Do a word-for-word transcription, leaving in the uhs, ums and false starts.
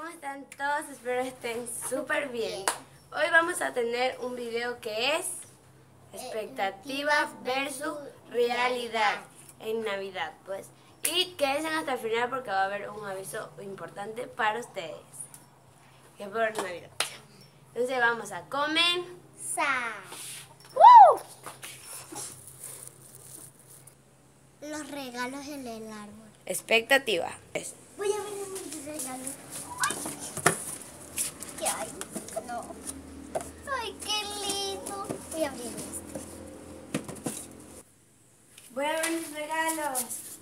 ¿Cómo están todos? Espero estén súper bien. Hoy vamos a tener un video que es expectativa versus realidad en Navidad, pues. Y quédense hasta el final porque va a haber un aviso importante para ustedes. Que es por Navidad. Entonces vamos a comenzar. ¡Woo! Los regalos en el árbol. Expectativa. Voy a ver mis regalos. ¡Ay! ¿Qué hay? No. ¡Ay, qué lindo! Voy a abrir este. Voy a ver mis regalos.